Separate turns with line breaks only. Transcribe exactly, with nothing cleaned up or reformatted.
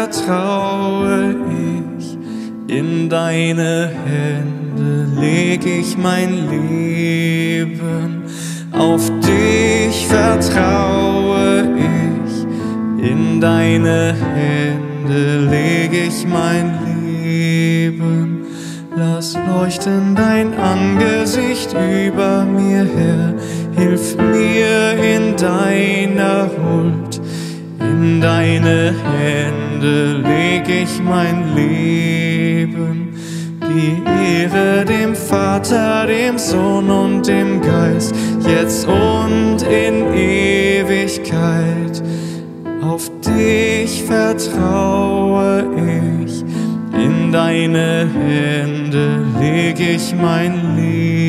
vertraue ich, in deine Hände leg ich mein Leben. Auf dich vertraue ich, in deine Hände leg ich mein Leben. Lass leuchten dein Angesicht über mir her, hilf mir in deiner Huld. In deine Hände leg ich mein Leben. Die Ehre dem Vater, dem Sohn und dem Geist, jetzt und in Ewigkeit. Auf dich vertraue ich, in deine Hände leg ich mein Leben.